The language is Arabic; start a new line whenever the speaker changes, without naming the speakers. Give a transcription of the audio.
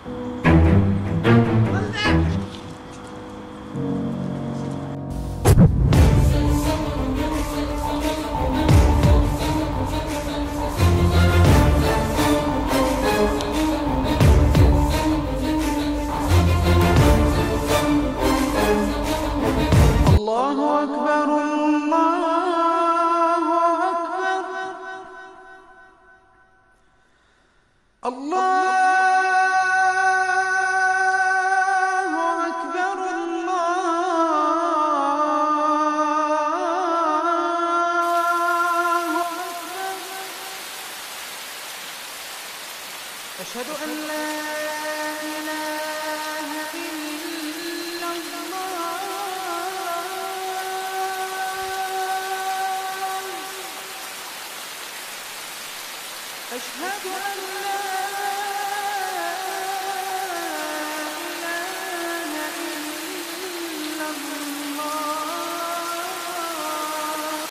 الله أكبر الله أكبر الله أكبر الله أكبر. أشهد أن لا إله إلا الله. أشهد أن